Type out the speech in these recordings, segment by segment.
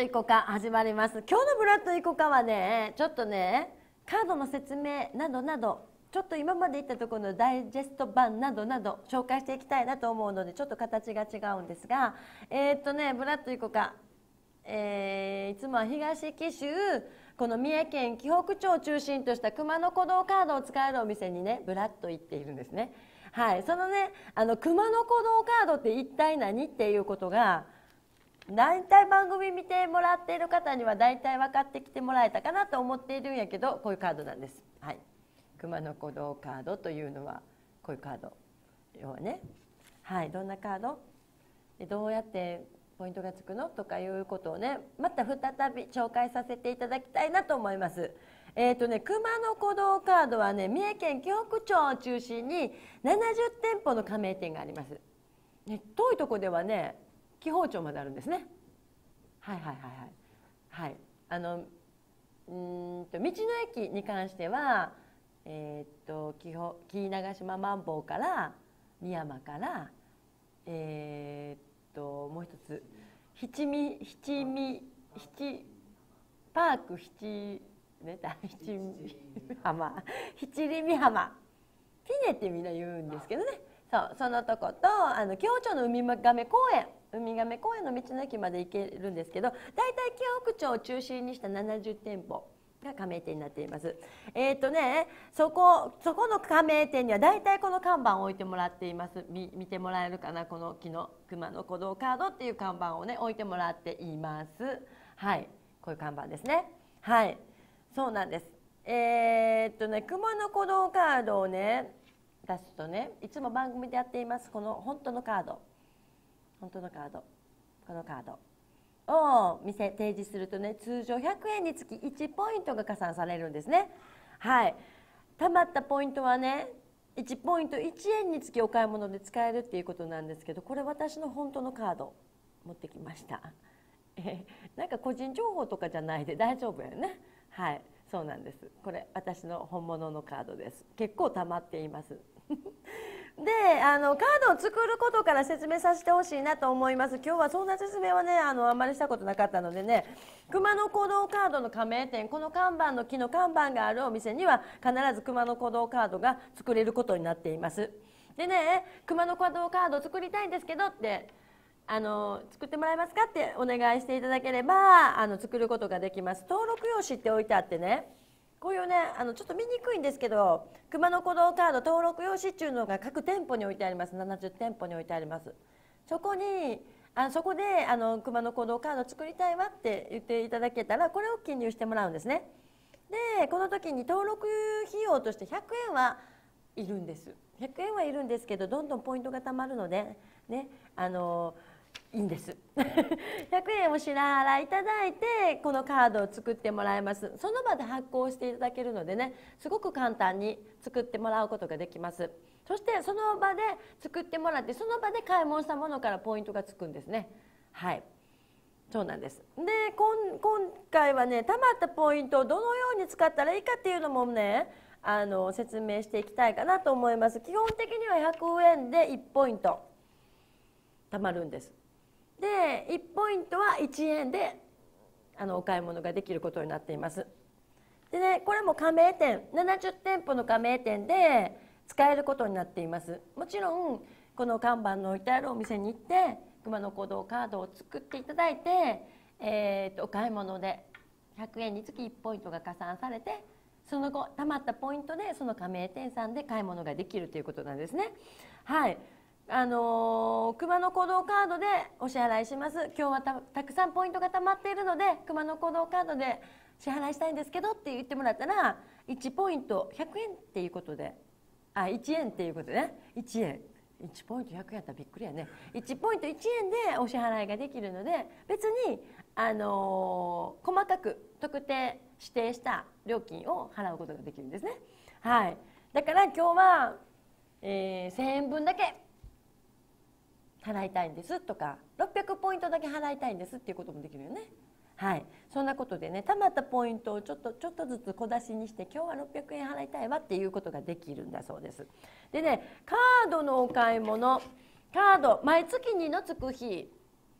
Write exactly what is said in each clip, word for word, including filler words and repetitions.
いこか始まります。今日のブラッドいこかはね、ちょっとねカードの説明などなど、ちょっと今まで言ったところのダイジェスト版などなど紹介していきたいなと思うので、ちょっと形が違うんですが、えー、っとねブラッドいこか、えー、いつもは東紀州、この三重県紀北町を中心とした熊野古道カードを使えるお店にねブラッド行っているんですね。はい、そのねあの熊野古道カードって一体何っていうことが、大体番組見てもらっている方には大体分かってきてもらえたかなと思っているんやけど、こういうカードなんです。はい、熊野古道カードというのはこういうカード、要はね、はい、どんなカードでどうやってポイントがつくのとかいうことをね、また再び紹介させていただきたいなと思います。えーとね、熊野古道カードはね、三重県紀北町を中心にななじゅってんぽの加盟店があります。ね、遠いとこではね紀北町まであるんですね。はいはいはいはい。はい、あのうんと道の駅に関しては、えー、と紀紀伊長島マンボウから三山から、えー、ともう一つ七味七味七パーク七ね七味浜七里美浜ピネってみんな言うんですけどね。そう、そのとことあの紀北町のウミガメ公園ウミガメ公園の道の駅まで行けるんですけど、だいたい紀北町を中心にしたななじゅってんぽが加盟店になっています。えっ、ー、とねそこそこの加盟店にはだいたいこの看板を置いてもらっています。見見てもらえるかな、この木の熊野古道カードっていう看板をね置いてもらっています。はい、こういう看板ですね。はい、そうなんです。えっ、ー、とね熊野古道カードをね出すとね、いつも番組でやっていますこの本当のカード、本当のカード、このカードを店提示するとね、通常ひゃくえんにつきいちポイントが加算されるんですね。はい、たまったポイントはねいちポイントいちえんにつきお買い物で使えるっていうことなんですけど、これ私の本当のカード持ってきました。えなんか個人情報とかじゃないで大丈夫やね。はい、そうなんです。これ私の本物のカードです。結構たまっていますであのカードを作ることから説明させてほしいなと思います。今日はそんな説明はね あのあんまりしたことなかったのでね、熊野古道カードの加盟店、この看板の木の看板があるお店には必ず熊野古道カードが作れることになっています。でね、熊野古道カード作りたいんですけどってあの作ってもらえますかってお願いしていただければあの作ることができます。登録用紙って置いてあってね、こういうねあのちょっと見にくいんですけど、熊野古道カード登録用紙っていうのが各店舗に置いてあります。ななじゅってんぽに置いてあります。そこにあそこであの熊野古道カード作りたいわって言っていただけたら、これを記入してもらうんですね。でこの時に登録費用としてひゃくえんはいるんです。ひゃくえんはいるんですけど、どんどんポイントがたまるのでね、あのいいんですひゃくえんを支払いいただいてこのカードを作ってもらえます。その場で発行していただけるのでね、すごく簡単に作ってもらうことができます。そしてその場で作ってもらって、その場で買い物したものからポイントがつくんですね。はい、そうなんです。で今回はねたまったポイントをどのように使ったらいいかっていうのもねあの説明していきたいかなと思います。基本的にはひゃくえんでいちポイントたまるんです。でいちポイントはいちえんであのお買い物ができることになっています。でね、これも加盟店ななじゅってんぽの加盟店で使えることになっています。もちろんこの看板の置いてあるお店に行って熊野古道カードを作っていただいて、えー、とお買い物でひゃくえんにつきいちポイントが加算されて、その後たまったポイントでその加盟店さんで買い物ができるということなんですね。はい、あのー、熊野古道カードでお支払いします。今日は た, たくさんポイントがたまっているので熊野古道カードで支払いしたいんですけどって言ってもらったら、いちポイントひゃくえんっていうことで、あいちえんっていうことでね、いちえんいちポイントひゃくえんやったらびっくりやね。いちポイントいちえんでお支払いができるので、別に、あのー、細かく特定指定した料金を払うことができるんですね。はい、だから今日は、えー、せんえんぶんだけ払いたいんですとか、ろっぴゃくポイントだけ払いたいんですっていうこともできるよね。はい、そんなことでね、たまったポイントをちょっとちょっとずつ小出しにして、今日はろっぴゃくえん払いたいわっていうことができるんだそうです。でね、カードのお買い物、カード毎月にのつく日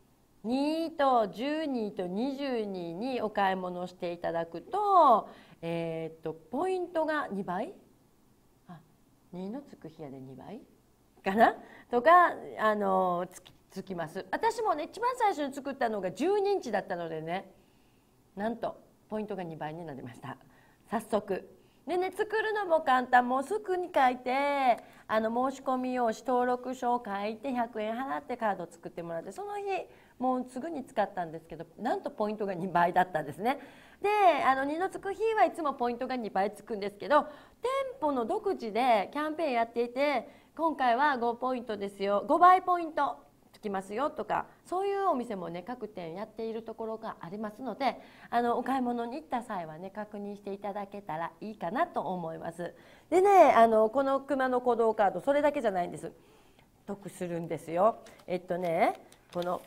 にとじゅうにとにじゅうににお買い物していただくと、えー、っとポイントがにばい、あにのつく日やでにばいかなとか、あのつきつきます。私もね一番最初に作ったのがじゅうにインチだったのでね、なんとポイントがにばいになりました。早速でね、作るのも簡単。もうすぐに書いて、あの申し込み用紙登録書を書いてひゃくえん払ってカードを作ってもらって、その日もうすぐに使ったんですけど、なんとポイントがにばいだったんですね。で、あのにのつく日はいつもポイントがにばいつくんですけど、店舗の独自でキャンペーンやっていて、今回はごポイントですよ、ごばいポイントつきますよとか、そういうお店もね各店やっているところがありますので、あのお買い物に行った際はね確認していただけたらいいかなと思います。でね、あのこの熊野古道カードそれだけじゃないんです。得するんですよ。えっとね、この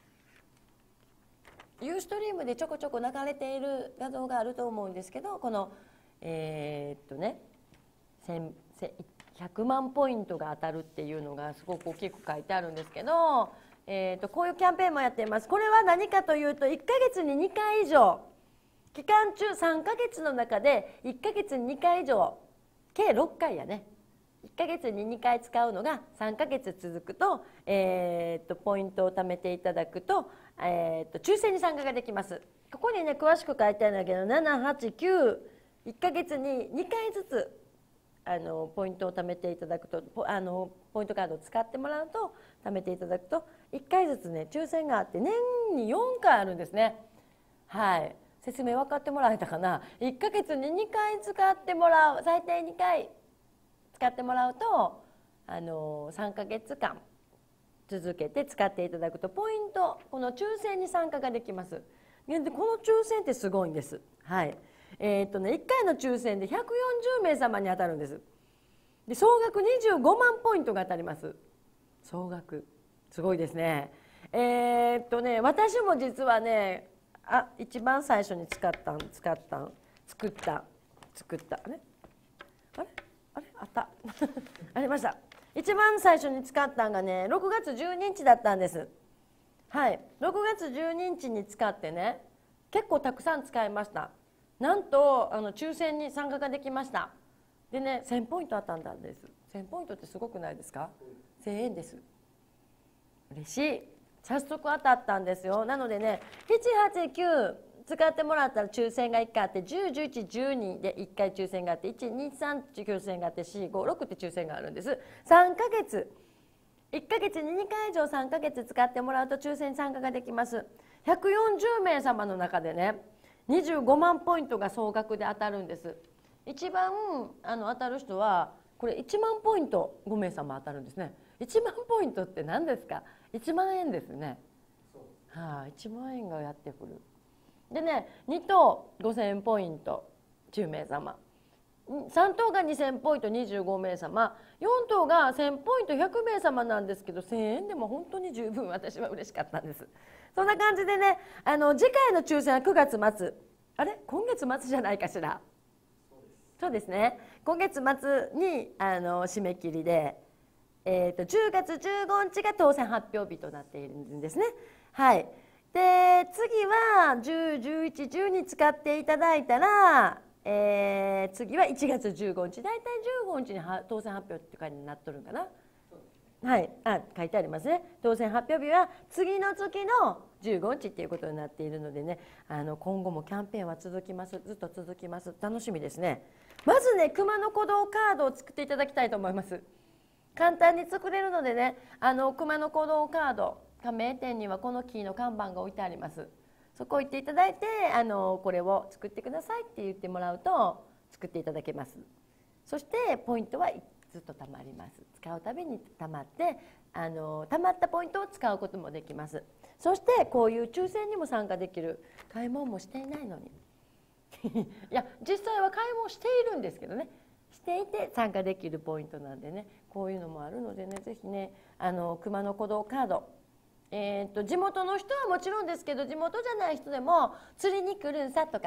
ユーストリームでちょこちょこ流れている画像があると思うんですけど、このえー、っとねひゃくまんポイントが当たるっていうのがすごく大きく書いてあるんですけど、えー、とこういうキャンペーンもやっています。これは何かというと、いっかげつににかい以上、期間中さんかげつの中でいっかげつににかい以上、計ろっかいやね、いっかげつににかい使うのがさんかげつ続くと、えー、とポイントを貯めていただくと、えー、と抽選に参加ができます。ここにね詳しく書いてあるんだけど、ななはちきゅう、いっかげつににかいずつあのポイントを貯めていただくと、ポあのポイントカードを使ってもらうと、貯めていただくといっかいずつね抽選があって、年によんかいあるんですね。はい、説明分かってもらえたかな。いっかげつににかい使ってもらう、最低にかい使ってもらうと、あのさんかげつかん続けて使っていただくとポイント、この抽選に参加ができます。でこの抽選ってすごいんです。はい、えーっとね、いっかいの抽選でひゃくよんじゅうめいさまに当たるんです。で総額にじゅうごまんポイントが当たります。総額すごいですね。えーっとね私も実はね、あ一番最初に使ったん使ったん作った作ったあれあれあれあったありました。一番最初に使ったんがねろくがつじゅうににちだったんです。はい、ろくがつじゅうににちに使ってね、結構たくさん使いました。なんとあの抽選に参加ができました。でね、せんポイント当たったんです。せんポイントってすごくないですか？せんえんです。嬉しい。早速当たったんですよ。なのでね、なな、はち、きゅう使ってもらったら抽選がいっかいあって、じゅう、じゅういち、じゅうにでいっかい抽選があって、いち、に、さんって抽選があって、よん、ご、ろくって抽選があるんです。さんかげつ、いっかげつににかい以上さんかげつ使ってもらうと抽選に参加ができます。ひゃくよんじゅうめいさまの中でね、にじゅうごまんポイントが総額で当たるんです。一番あの当たる人はこれいちまんポイントごめいさま当たるんですね。いちまんポイントって何ですか？いちまんえんですね。はい、あ、いちまんえんがやってくる。でね、にとうごせんポイントじゅうめいさま、さんとうがにせんポイントにじゅうごめいさま、よんとうがせんポイントひゃくめいさまなんですけど、せんえんでも本当に十分私は嬉しかったんです。そんな感じでね、あの次回の抽選はくがつまつ、あれ今月末じゃないかしら。そうですね、今月末にあの締め切りで、えー、とじゅうがつじゅうごにちが当選発表日となっているんですね。はい、で次はじゅう、じゅういち、じゅうに使っていただいたら、えー、次はいちがつじゅうごにち、大体じゅうごにちに当選発表って感じになっとるんかな。はい、あ書いてありますね。当選発表日は次の月のじゅうごにちっていうことになっているのでね、あの今後もキャンペーンは続きます。ずっと続きます。楽しみですね。まずね、熊野古道カードを作っていただきたいと思います。簡単に作れるのでね、あの熊野古道カード、加盟店にはこのキーの看板が置いてあります。そこ行っていただいて、あのこれを作ってくださいって言ってもらうと作っていただけます。そしてポイントはずっと貯まります。使うたびに貯まって、あの貯まったポイントを使うこともできます。そしてこういう抽選にも参加できる。買い物もしていないのにいや実際は買い物しているんですけどね、していて参加できるポイントなんでね、こういうのもあるのでね、ぜひね、あの熊野古道カード、えー、と地元の人はもちろんですけど、地元じゃない人でも釣りに来るんさとか、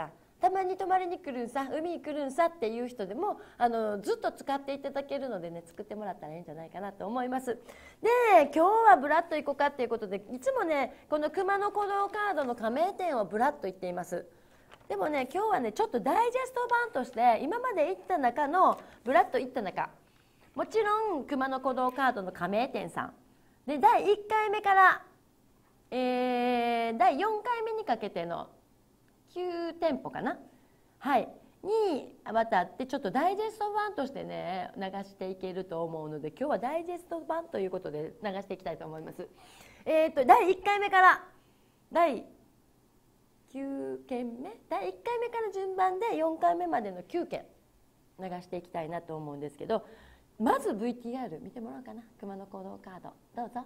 たまに泊まりに来るんさ、海に来るんさっていう人でもあのずっと使っていただけるのでね、作ってもらったらいいんじゃないかなと思います。で今日はブラッと行こうかっていうことで、いつもねこの熊野古道カードの加盟店をブラッと行っています。でもね今日はねちょっとダイジェスト版として今まで行った中のブラッと行った中、もちろん熊野古道カードの加盟店さんでだいいっかいめから、えー、だいよんかいめにかけてのきゅうてんぽかな、はいにわたってちょっとダイジェスト版としてね流していけると思うので、今日はダイジェスト版ということで流していきたいと思います。えーとだいいっかいめからだいきゅうけんめ、だいいっかいめから順番でよんかいめまでのきゅうけん流していきたいなと思うんですけど、まず ブイティーアール 見てもらおうかな。熊野古道カードどうぞ。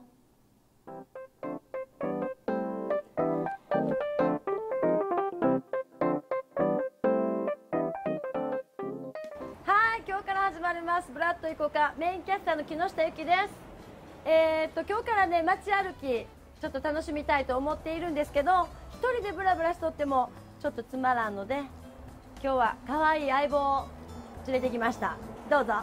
はい、今日から始まりますブラッと行こうか、メインキャスターの木下ゆきです。えー、っと今日からね街歩きちょっと楽しみたいと思っているんですけど、一人でブラブラしとってもちょっとつまらんので、今日は可愛い相棒を連れてきました。どうぞ。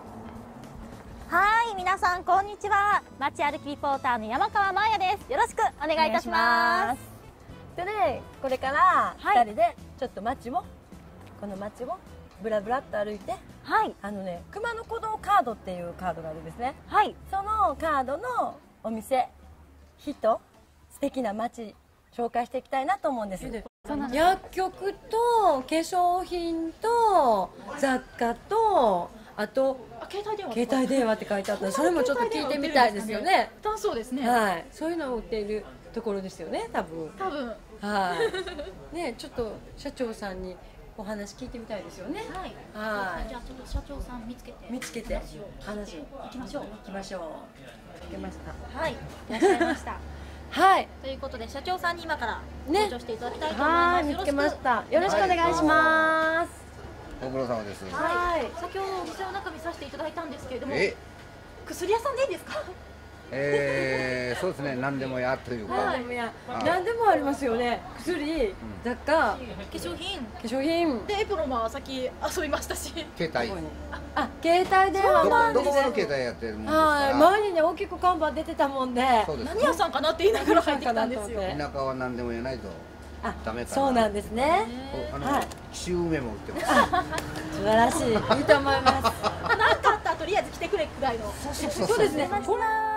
はい、皆さんこんにちは。街歩きリポーターの山川真也です。よろしくお願いいたします。 でね、これからふたりでちょっと街を、この街をブラブラっと歩いて、はい、あのね熊野古道カードっていうカードがあるんですね。はい、そのカードのお店、人、素敵な街紹介していきたいなと思うんです。薬局と化粧品と雑貨と、あと携帯電話携帯電話って書いてあった。それもちょっと聞いてみたいですよね。 そうですね。 はい、そういうのを売っているところですよね、多分。 多分。 はい。ね、ちょっと社長さんにお話聞いてみたいですよね。 はい。 はい。 じゃあちょっと社長さん見つけて見つけて話を行きましょう。 行きましょう。行けました。 はい。いらっしゃいました。 はい。 ということで社長さんに今からね登場していただきたいと思います。 見つけました。よろしくお願いします。 ご苦労様です。 はい。先ほどお店の中見させていただいたんですけれども、薬屋さんでいいですか？ えー、そうですね。何でもやというか。 何でもや。何でもありますよね。薬、雑貨、化粧品、 化粧品。 でエプロンは先遊びましたし。 携帯。 あ、携帯電話なんです。 どこの携帯やってるもんですか。 はい。前にね大きく看板出てたもんで。 何屋さんかなって言いながら入ってきたんですよ。 田舎は何でもやないと。 あ、 ダメかな。 そうなんですね。 あの紀州梅も売ってます。 素晴らしい。いいと思います。 何かあったらとりあえず来てくれくらいの。 そうですね。ほら。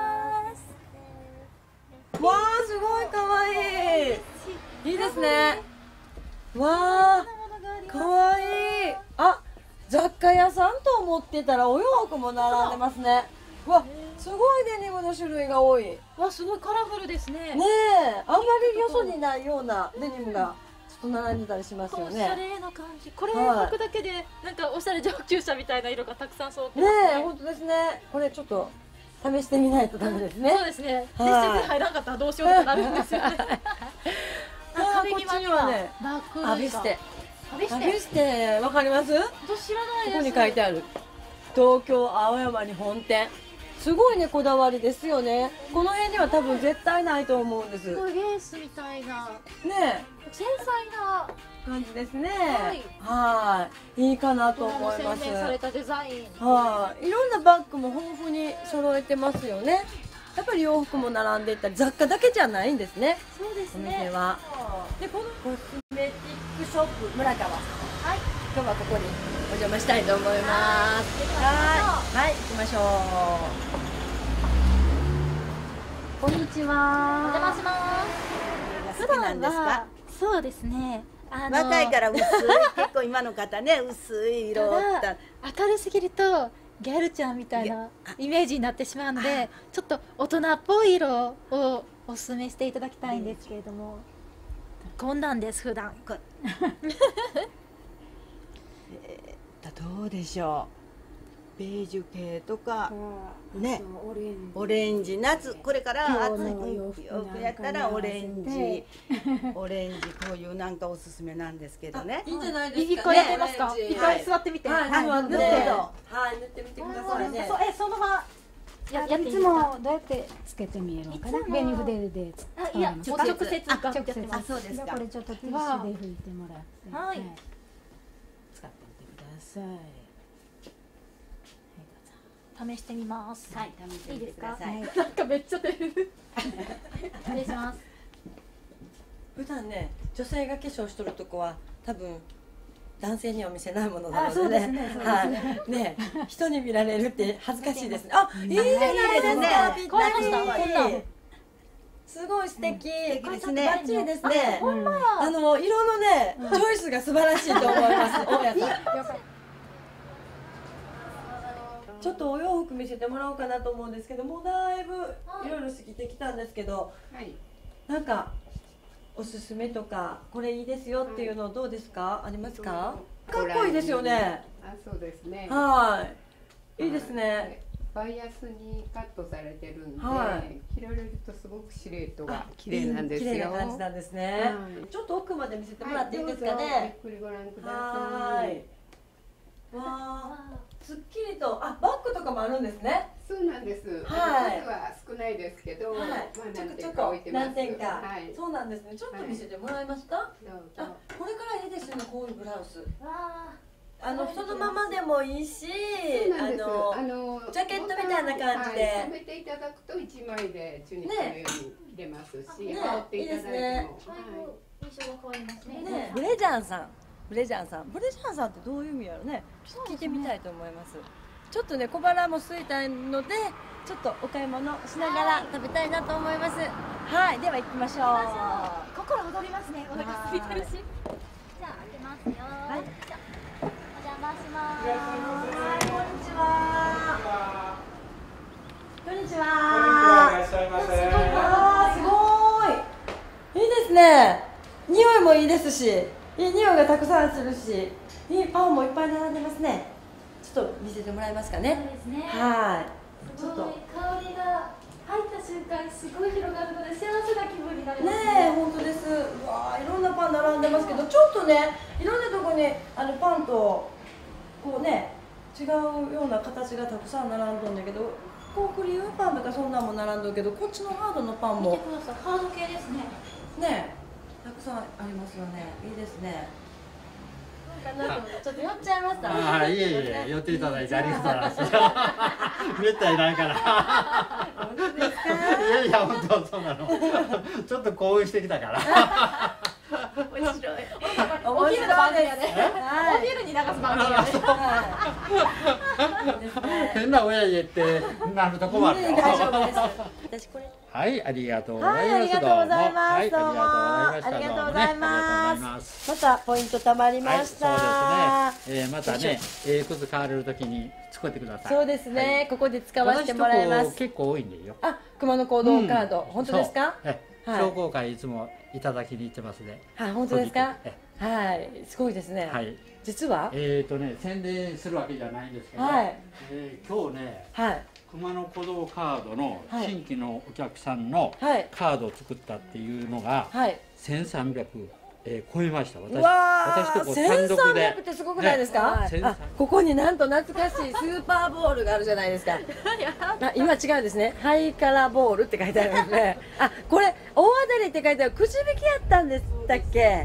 わあ、すごい可愛い。いいですね。わあ、可愛い。あ、雑貨屋さんと思ってたらお洋服も並んでますね。わ、すごいデニムの種類が多い。 わ、すごいカラフルですね。 ねえ、あんまりよそにないようなデニムがちょっと並んでたりしますよね。 おしゃれな感じ。これ履くだけでなんかおしゃれ上級者みたいな色がたくさん揃ってますね。 ねえ、本当ですね。これちょっと試してみないとダメですね。 そうですね。テストに入らなかったらどうしようとかなるんですよね。 壁際にはね、アビステ。アビステ、わかります？ 知らないです。 ここに書いてある。東京青山に本店。すごいね、こだわりですよね。この辺には多分絶対ないと思うんです。 すごいレースみたいな。 ね、 繊細な感じですね。 はい。 はい。いいかなと思います。 洗練されたデザイン。 はい。いろんなバッグも豊富に揃えてますよね。やっぱり洋服も並んでいったり、雑貨だけじゃないんですね。 そうですね。 お店は。で、このコスメティックショップ村川さん。はい。今日はここにお邪魔したいと思います。はい。はい、行きましょう。こんにちは。 お邪魔します。 普段はそうですね。 若いから薄い、結構今の方ね薄い色をた明るすぎるとギャルちゃんみたいなイメージになってしまうので、ちょっと大人っぽい色をおすすめしていただきたいんですけれども、こんなんです普段。 えー、どうでしょう。ベージュ系とかね、オレンジ夏これから暑い洋服やったらオレンジオレンジこういうなんかおすすめなんですけどね。 いいんじゃないですかね。 一回やってみますか。一回座ってみて。 はい、 塗ってはい、塗ってみてくださいね。 え、そのままややっていいいつですか？ もどうやってつけてみえるのかな。 いつも紅筆で使あいやわれます。 直接直接あやって直接。 ます。 そうですかじゃあこれちょっとティッシュで拭いてもらって、 はい使ってみてください。はい試してみます。 はい、試してみてください。 はい、 なんかめっちゃ出る。失礼します。 普段ね女性が化粧しとるとこは多分男性には見せないものなあそうのでねですねそうですはねいね人に見られるって恥ずかしいですね。あ、いいじゃないですか。ぴった買いましたこんなんり。すごい素敵。 敵ですねバッチリですね。 ほんまや。 あの色のねチョイスが素晴らしいと思います。大家さん。ちょっとお洋服見せてもらおうかなと思うんですけど、もうだいぶいろいろ過ぎてきたんですけど、 はい、 なんかおすすめとかこれいいですよっていうのどうですか？ありますか？かっこいいですよね。 あ、そうですね。 はい。いいですね。 バイアスにカットされてるんで、 は着られるとすごくシルエットが綺麗なんですよ。 綺麗な感じなんですね。 はいちょっと奥まで見せてもらっていいですかはいどうぞね。 ゆっくりご覧くだはさい。 ーい。わあ、すっきりと、あ、バッグとかもあるんですね。 そうなんです。 はい数は少ないですけど、 はい。 まあちょ何こちょ点か置いこてます。 何点かはい。。 そうなんですね。ちょっと見せてもらえますか。 どうあぞ。、 これからいいですよね。こういうブラウス。 わあのそのままでもいいし、 そうなんです。 あのあのジャケットみたいな感じではい留めていただくと一枚でチュニックのように着れますし、 ね羽織っていただいても。 いいですねあ、だいぶ印象が変わりますね。 ね、ブレジャーさん、ブレジャーさん、ブレジャーさんってどういう意味やろね。聞いてみたいと思います。ちょっとね、小腹も空いたので、ちょっとお買い物しながら食べたいなと思います。はい、では行きましょう。 心躍りますね。お腹空いてるし。じゃあ開けますよ。はい。じゃあお邪魔します。 はい、こんにちは。こんにちこんにちは、 は。 いらっしゃいませ。 あー、すごーい。いいですね。匂いもいいですし、いい匂いがたくさんするし、いいパンもいっぱい並んでますね。ちょっと見せてもらえますかそうね。 ですね。 はい。ちすごいょっと。 香りが入った瞬間にすごい広がるので幸せな気分になりますねえ、本当です。うわー、いろんなパン並んでますけど、ちょっとね、いろんなところにあのパンとこうね、違うような形がたくさん並んどんだけど、こうクリームパンとかそんなんも並んどるけど、こっちのハードのパン見てもください。ハード系ですね。 ね、たくさんありますよね。いいですね。かなと思ってちょっと寄っちゃいました。 ああ、いえいえ、寄っていただいてありがとうございます。めったにないから。 本当ですか？ いやいや、本当そうなの。ちょっと興奮してきたから。 面白い。 面白いです。 お昼に流す番組やね。 はい。ですね。 変な親言ってなると困るよ。 大丈夫です。私これ。 はい、ありがとうござはいい、あます。 りがとうございます。 はい、 どうもあありりがとうごがとうございざいました。どうもねありがとうございま。 ますす。 またポイントたまりました。 はい、そうですね。えー、またね、ええ靴買われるときに作ってください。 そうですはね。 いここで使わせてもらいます。 私とこ結構多いんでよ。 あ、熊野行動カード、 うん本当ですか？ そうええはい商工会いつもいただきに行ってますね。 はい、本当ですか？ えはい、すごいですね。 はい。 実は、 えーとね、宣伝するわけじゃないんですけど、 はいえー今日ね、 はい熊野古道カードのはい新規のお客さんのはいカードを作ったっていうのがはい。 せんさんびゃく、えー超えました。私うわ私とー、千こ単独で三百ってすごくないですか？ ねあ、ここになんと懐かしいスーパーボールがあるじゃないですか。あ、今違うんですね。ハイカラボールって書いてありますね。あ、これ大当たりって書いてある。くじ引きやったんでしたっけ？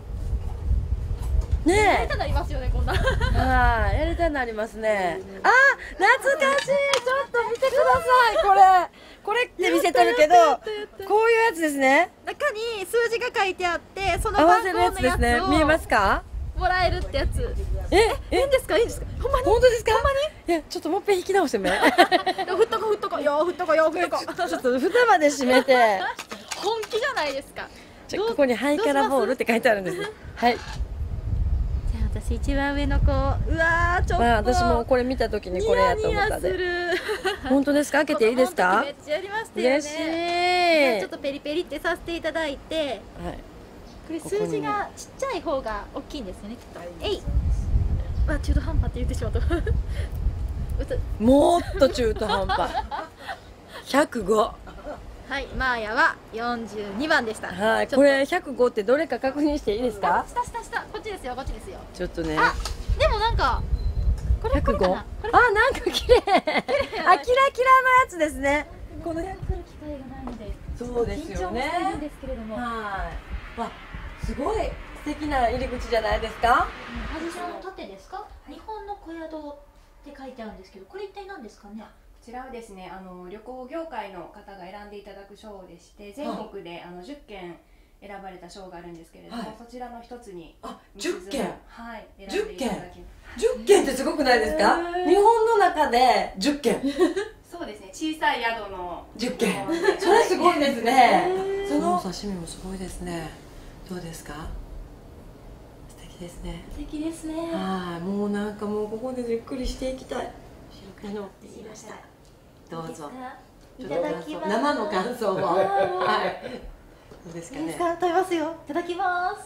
ねやりたなりますよね、こんな。 え。はい、やりたいなりますね。あ、懐かしい。ちょっと見てください。これ、これって見せてるけど、こういうやつですね。 中に数字が書いてあって、その合わ番号せるやつですのやつ。をね見えますか？ もらえるってやつ。 え、え、 いいんですか、いいんですか。ほんまに。 本当ですか？ほんまに？いや、ちょっともう一遍引き直してみ。 振っとこ、振っとこ、よー、振っとこ、よー、振っとこ。 ちょっと蓋まで閉めて、 本気じゃないですか。 ちょここにハイカラボールって書いてあるんです。はい。 じゃあ私一番上の子、うわー、ちょっと。 まあ私もこれ見た時にこれやと思ったニヤニヤすで。 る。 本当ですか？開けていいですか？ めっちゃやりましたよね。 嬉しい。 じゃあちょっとペリペリってさせていただいて、 はい。 これ数字がちっちゃい方が大きいんですよね、きっと。えい。わ、中途半端って言ってしまった。うともっと中途半端。ひゃくご。 はい、マーヤはよんじゅうにばんでした。 はい。 ちょっとこれひゃくごってどれか確認していいですか？ 下下下、こっちですよ、こっちですよ。 ちょっとね。 あ、でもなんかこれこれかな。 あ、なんか綺麗。あ、キラキラのやつですね。この辺。 来る機会がないので。 そうですよね。 緊張もしてるんですけれども。 はい。わ、すごい素敵な入り口じゃないですか。 はじさんの盾ですか？日本の小宿って書いてあるんですけど、これ一体何ですかね？ こちらはですね、あの旅行業界の方が選んでいただく賞でして、全国であのじゅっけん選ばれた賞があるんですけれども、はい、そちらの一つにあ、じゅっけん、 はい、選んでいただきます。 じゅっけんってすごくないですか？日本の中でじゅっけん。 そうですね、小さい宿のじゅっけん。それすごいですね。そのお刺身もすごいですね。どうですか？素敵ですね。 素敵ですね。 はい、もうなんかもうここでゆっくりしていきたい。あの、できました。どうぞ。 いただきます。 生の感想を。はい。どうですかね。 いいですか？食べますよ。いただきます。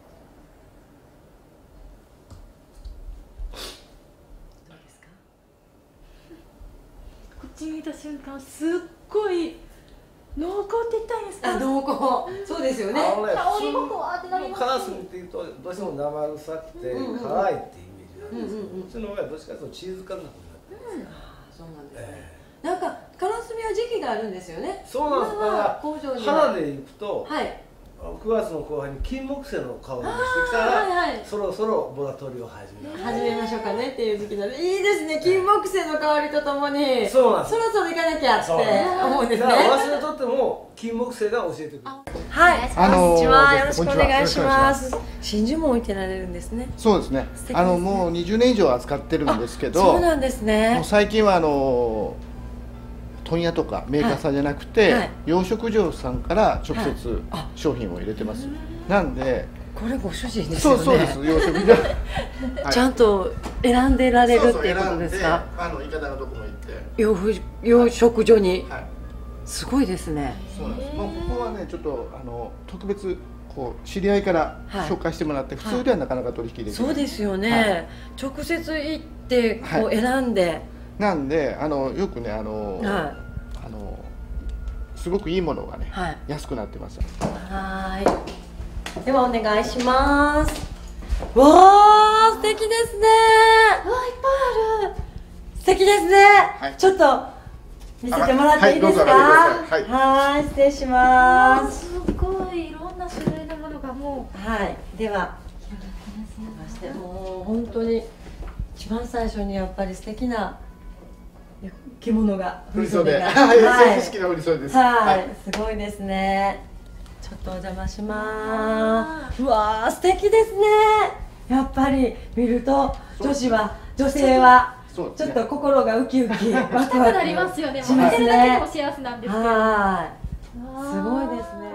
どうですか？ 口に入れた瞬間、すっごい濃厚って言ったらいいんですか？ あ、濃厚。そうですよね。 香りもふわーってなります。 カラスミっていうとどうしても生臭くて辛いっていうイメージなんですけど、うちの場合はどっちかというとチーズ感覚になってます。 そうなんですね。なんかカラスミは時期があるんですよね。 そうなんです。だから花でいくと、くがつの後半に金木犀の香りがしてきたら、そろそろボラ取りを始めます。 始めましょうかねっていう時期なので、いいですね。金木犀の香りとともに、 そうなんです。 そろそろ行かなきゃって思うんですね。 だから私にとっても金木犀が教えてくれる。 はい、こんにちは。よろしくお願いします。真珠も置いてられるんですね。 そうですね。あのもうにじゅうねん以上扱ってるんですけど、 そうなんですね。 もう最近はあの問屋とかメーカーさんじゃなくて、養殖場さんから直接商品を入れてます。なんでこれご主人ですよね。 そうそうです。養殖場ちゃんと選んでられるっていうことですか。 あのいかだのとこも行って。 養養殖所に。すごいですね。 そうなんです。もうここはねちょっとあの特別こう知り合いから紹介してもらって、普通ではなかなか取引できない。 そうですよね。直接行ってこう選んで。 なんであのよくねあのあのすごくいいものがね安くなってます。 はい。ではお願いします。わあ素敵ですね。 わあいっぱいある。 素敵ですね。ちょっと。見せてもらっていいですか。はい、失礼します。 すごいいろんな種類のものがもう。はい、では。まして、もう本当に。一番最初にやっぱり素敵な。着物が。 振袖が。はい、好きな振袖です。 はい、すごいですね。ちょっとお邪魔します。うわー、素敵ですね。やっぱり見ると、女子は、女性は。ちょっと心がウキウキワクワクなりますよね。見てるだけでも幸せなんですけど。 はい。すごいですね。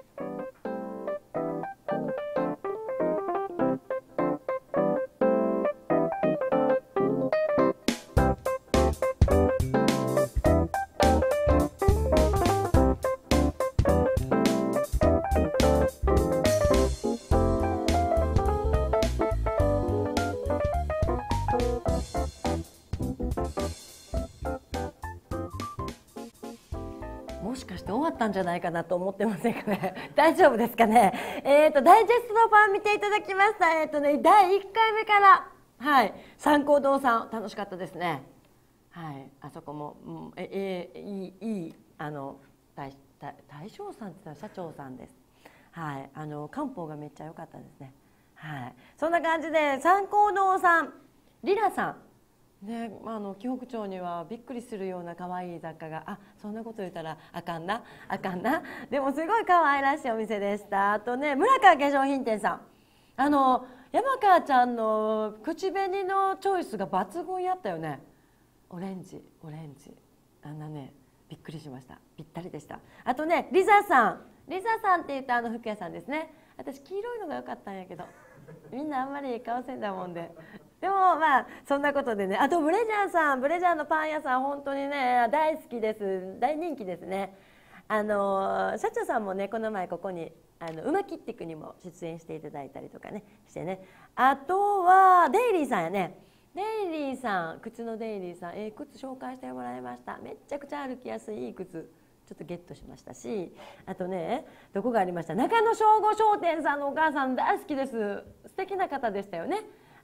もしかして終わったんじゃないかなと思ってませんかね。大丈夫ですかね。えっとダイジェストの版見ていただきました。えっとねだいいっかいめからはい三光堂さん楽しかったですね。はいあそこも、うん、ええいいいいあの大大大将さんって言ったら社長さんです。はいあの漢方がめっちゃ良かったですね。はいそんな感じで三光堂さんリラさん。ね、あの紀北町にはびっくりするような可愛い雑貨があそんなこと言ったらあかんなあかんなでもすごい可愛らしいお店でした。あとね村川化粧品店さんあの山川ちゃんの口紅のチョイスが抜群やったよね。オレンジオレンジあんなねびっくりしました。ぴったりでした。あとねリザさんリザさんって言ったあの服屋さんですね。私黄色いのが良かったんやけどみんなあんまり買わせんだもんででもまあそんなことでねあとブレジャーさんブレジャーのパン屋さん本当にね大好きです大人気ですね。あの社長さんもねこの前ここにあの馬キッティクにも出演していただいたりとかねしてねあとはデイリーさんやねデイリーさん靴のデイリーさんええ靴紹介してもらいました。めっちゃくちゃ歩きやすいいい靴ちょっとゲットしましたしあとねどこがありました中野正吾商店さんのお母さん大好きです。素敵な方でしたよね。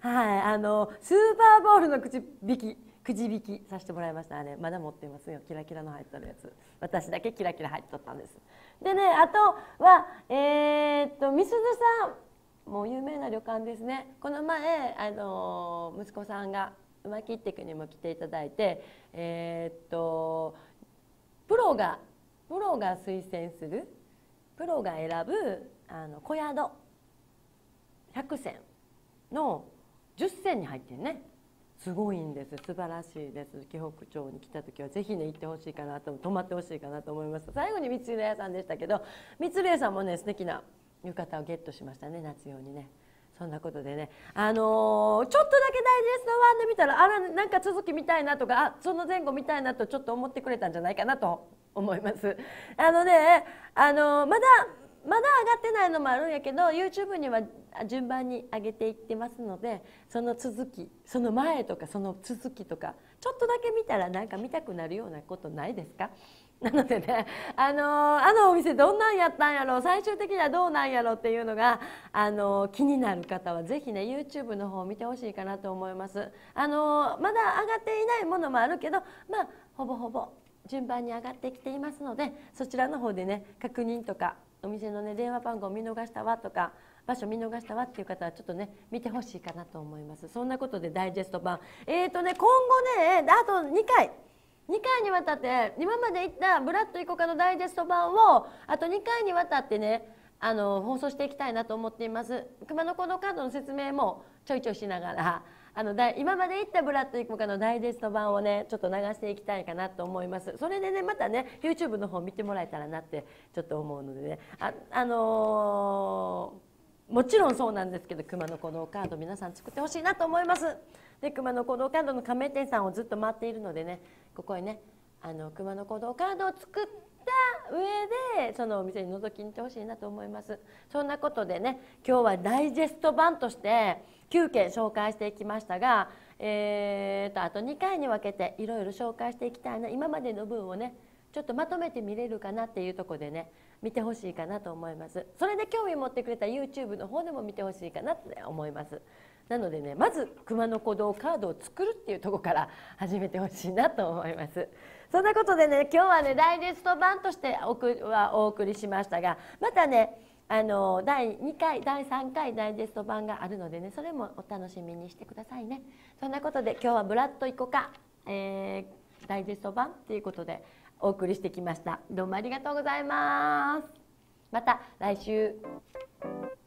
はい、あのスーパーボールのくじ引きくじ引きさせてもらいました。あれまだ持っていますよ。キラキラの入っとるやつ。私だけキラキラ入っとったんです。でね、あとはえー、っとみすずさん、もう有名な旅館ですね。この前あの息子さんが馬切ってくにも来ていただいて、えー、っとプロがプロが推薦するプロが選ぶあの小宿ひゃくせんのじゅっせんに入ってるね。すごいんです。素晴らしいです。紀北町に来た時はぜひね行ってほしいかなと、泊まってほしいかなと思います。最後に三浦屋さんでしたけど、三浦屋さんもね素敵な浴衣をゲットしましたね、夏用にね。そんなことでね、あのー、ちょっとだけダイジェスト版で見たら、あらなんか続き見たいなとか、あその前後見たいなとちょっと思ってくれたんじゃないかなと思います。あのね、あのー、まだまだ上がってないのもあるんやけど YouTube には順番に上げていってますので、その続きその前とかその続きとかちょっとだけ見たらなんか見たくなるようなことないですか？なのでね、あのー、あのお店どんなんやったんやろ、最終的にはどうなんやろっていうのが、あのー、気になる方はぜひね YouTube の方を見てほしいかなと思います。あのー、まだ上がっていないものもあるけど、まあほぼほぼ順番に上がってきていますので、そちらの方でね確認とかお店のね電話番号見逃したわとか場所見逃したわっていう方はちょっとね見てほしいかなと思います。そんなことでダイジェスト版えーとね今後ねあとにかいにかいにわたって今まで言ったブラッドイコカのダイジェスト版をあとにかいにわたってねあの放送していきたいなと思っています。熊野古道カードの説明もちょいちょいしながらあの今まで言ったブラッドイコカのダイジェスト版をねちょっと流していきたいかなと思います。それでねまたね YouTube の方見てもらえたらなってちょっと思うのでね、あ、あのー、もちろんそうなんですけど熊野古道カード皆さん作ってほしいなと思います。で熊野古道カードの加盟店さんをずっと回っているのでね、ここへねあの熊野古道カードを作った上でそのお店に覗きに行ってほしいなと思います。そんなことでね今日はダイジェスト版としてきゅうけん紹介していきましたが、えー、とあとにかいに分けていろいろ紹介していきたいな。今までの分をねちょっとまとめて見れるかなっていうところでね見てほしいかなと思います。それで興味持ってくれた YouTube の方でも見てほしいかなって思います。なのでねまず熊野古道カードを作るっていうところから始めてほしいなと思います。そんなことでね今日はねダイジェスト版としておくはお送りしましたが、またねあのだいにかいだいさんかいダイジェスト版があるのでねそれもお楽しみにしてくださいね。そんなことで今日はブラッドイコカ、えー、ダイジェスト版ということでお送りしてきました。どうもありがとうございます。また来週。